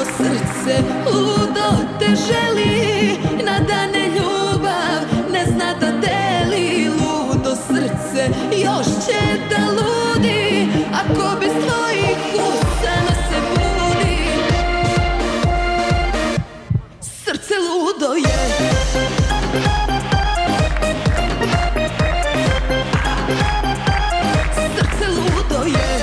srce ludo te želi, na dane ljubav ne zna da deli. Ludo srce još će da ludi, ako bez tvojih usana se budi. Srce ludo je. Srce ludo je.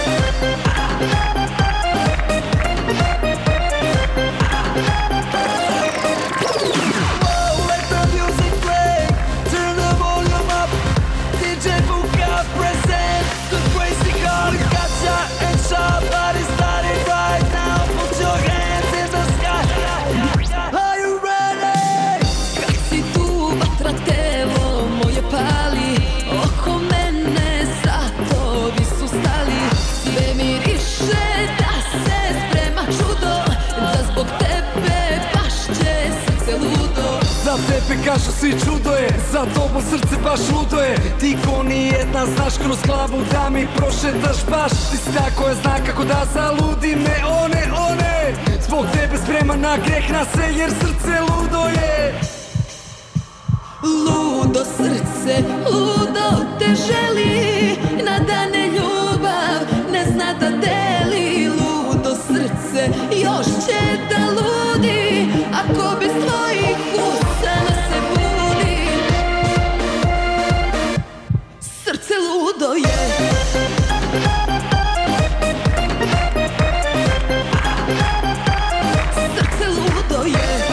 Za tebe kažu svi čudo je, za tobom srce baš ludo je. Ti ko nijedna znaš kroz glavu da mi prošetaš baš. Ti si ta koja zna kako da zaludi me, one zbog tebe spreman na greh na sve jer srce ludo je. Ludo srce, ludo te želi, na dane ljubav ne zna da deli. Ludo srce još će da ludi, ako bez tvojih usana se budi. Srce ludo je. Srce ludo je.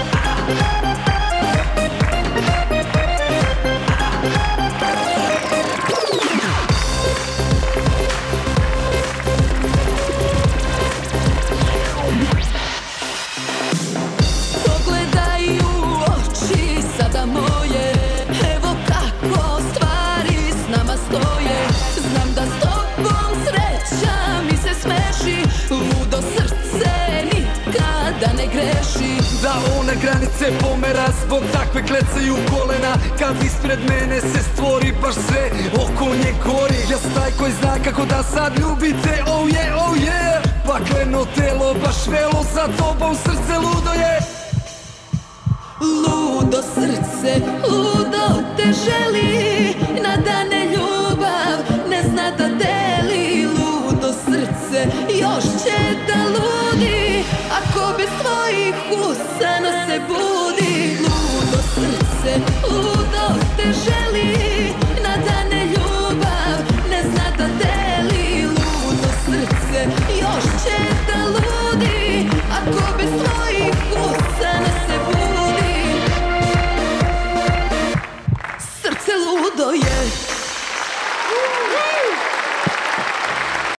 Ludo srce nikada ne greši. Da ona granice pomera, zbog takve klecaju kolena. Kad ispred mene se stvori baš sve oko nje gori. Ja sam taj koji zna kako da sad ljubite, oh yeah. Pakleno telo baš velo, za tobom srce ludo je. Ludo srce, ludo te želi, na dane ljubav ne zna da deli. Ludo srce još će da ludi, ako bez tvojih usana se budi. Ludo srce, ludo